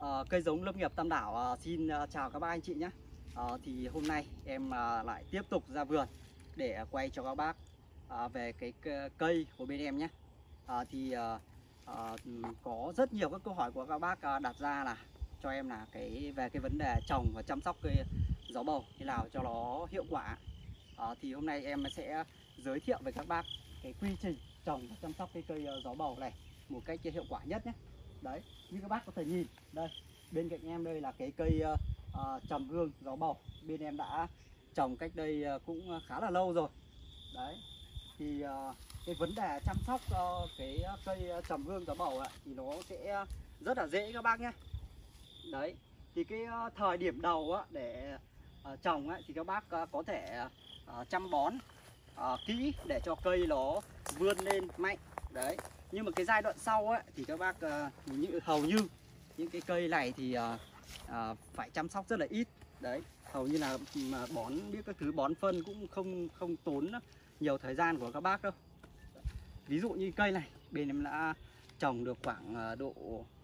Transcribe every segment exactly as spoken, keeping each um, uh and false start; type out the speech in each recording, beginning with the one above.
Uh, cây giống lâm nghiệp Tam Đảo uh, xin uh, chào các bác anh chị nhé. Uh, thì hôm nay em uh, lại tiếp tục ra vườn để quay cho các bác uh, về cái cây của bên em nhé. Uh, thì uh, uh, có rất nhiều các câu hỏi của các bác uh, đặt ra là cho em là cái về cái vấn đề trồng và chăm sóc cây gió bầu như nào cho nó hiệu quả. Uh, thì hôm nay em sẽ giới thiệu với các bác cái quy trình trồng và chăm sóc cái cây uh, gió bầu này một cách hiệu quả nhất nhé. Đấy, như các bác có thể nhìn đây, bên cạnh em đây là cái cây uh, uh, trầm hương gió bầu. Bên em đã trồng cách đây uh, cũng khá là lâu rồi. Đấy, thì uh, cái vấn đề chăm sóc uh, cái cây uh, trầm hương gió bầu ạ, thì nó sẽ rất là dễ các bác nhé. Đấy, thì cái uh, thời điểm đầu á, để uh, trồng ấy, thì các bác uh, có thể uh, chăm bón uh, kỹ để cho cây nó vươn lên mạnh. Đấy, nhưng mà cái giai đoạn sau ấy, thì các bác uh, như, hầu như những cái cây này thì uh, uh, phải chăm sóc rất là ít. Đấy, hầu như là mà bón biết các thứ bón phân cũng không không tốn nhiều thời gian của các bác đâu. Ví dụ như cây này bên em đã trồng được khoảng uh, độ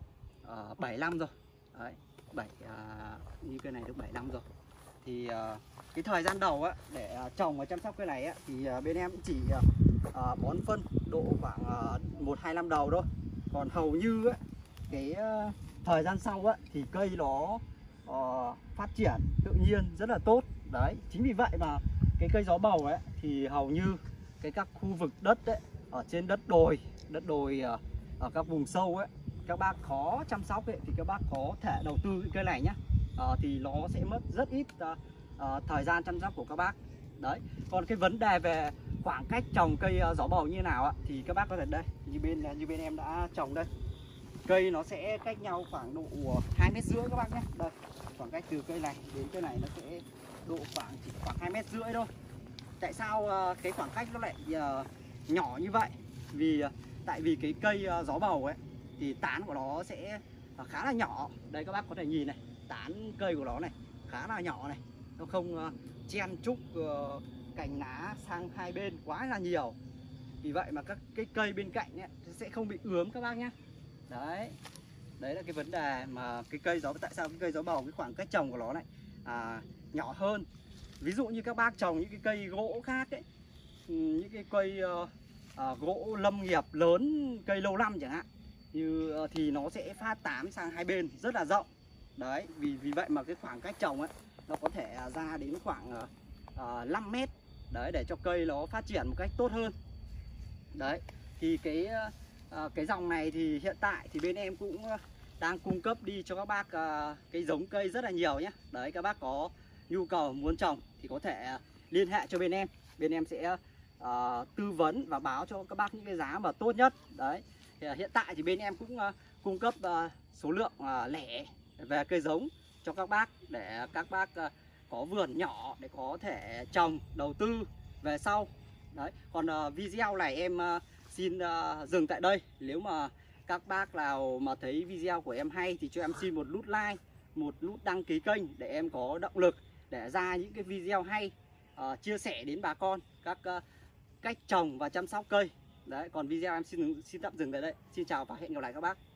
uh, bảy năm rồi. Đấy, bảy uh, như cây này được bảy năm rồi. Thì uh, cái thời gian đầu á, để uh, trồng và chăm sóc cây này á, thì uh, bên em chỉ uh, uh, bón phân độ khoảng uh, một hai năm đầu thôi. Còn hầu như á, cái uh, thời gian sau á, thì cây nó uh, phát triển tự nhiên rất là tốt. Đấy, chính vì vậy mà cái cây gió bầu ấy thì hầu như cái các khu vực đất ấy, ở trên đất đồi, đất đồi uh, ở các vùng sâu ấy, các bác khó chăm sóc ấy, thì các bác có thể đầu tư cái cây này nhé. Uh, thì nó sẽ mất rất ít uh, uh, thời gian chăm sóc của các bác. Đấy, còn cái vấn đề về khoảng cách trồng cây uh, gió bầu như nào ạ, thì các bác có thể đây, như bên như bên em đã trồng đây, cây nó sẽ cách nhau khoảng độ hai mét rưỡi các bác nhé. Đây, khoảng cách từ cây này đến cây này nó sẽ độ khoảng chỉ khoảng hai mét rưỡi thôi. Tại sao uh, cái khoảng cách nó lại uh, nhỏ như vậy? Vì uh, tại vì cái cây uh, gió bầu ấy thì tán của nó sẽ uh, khá là nhỏ. Đây các bác có thể nhìn này, tán cây của nó này khá là nhỏ này, nó không uh, chen chúc uh, cành lá sang hai bên quá là nhiều. Vì vậy mà các cái cây bên cạnh ấy, sẽ không bị ướm các bác nhé. Đấy, đấy là cái vấn đề mà cái cây gió, tại sao cái cây gió bầu cái khoảng cách trồng của nó này à, nhỏ hơn. Ví dụ như các bác trồng những cái cây gỗ khác ấy, những cái cây uh, uh, gỗ lâm nghiệp lớn, cây lâu năm chẳng hạn, như uh, thì nó sẽ phát tán sang hai bên rất là rộng. Đấy, vì vì vậy mà cái khoảng cách trồng ấy nó có thể uh, ra đến khoảng uh, uh, năm mét. Đấy, để cho cây nó phát triển một cách tốt hơn. Đấy, thì cái uh, cái dòng này thì hiện tại thì bên em cũng uh, đang cung cấp đi cho các bác uh, cái giống cây rất là nhiều nhé. Đấy, các bác có nhu cầu muốn trồng thì có thể uh, liên hệ cho bên em. Bên em sẽ uh, tư vấn và báo cho các bác những cái giá mà tốt nhất. Đấy, thì, uh, hiện tại thì bên em cũng uh, cung cấp uh, số lượng uh, lẻ về cây giống cho các bác, để các bác uh, có vườn nhỏ để có thể trồng đầu tư về sau. Đấy, còn uh, video này em uh, xin uh, dừng tại đây. Nếu mà các bác nào mà thấy video của em hay thì cho em xin một nút like, một nút đăng ký kênh để em có động lực để ra những cái video hay, uh, chia sẻ đến bà con các uh, cách trồng và chăm sóc cây. Đấy, còn video em xin xin tạm dừng tại đây. Xin chào và hẹn gặp lại các bác.